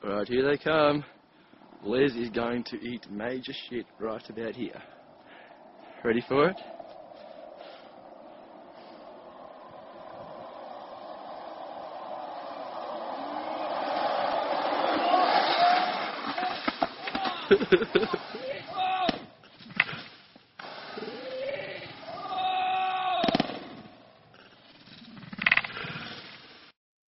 Alright, here they come. Les is going to eat major shit right about here. Ready for it?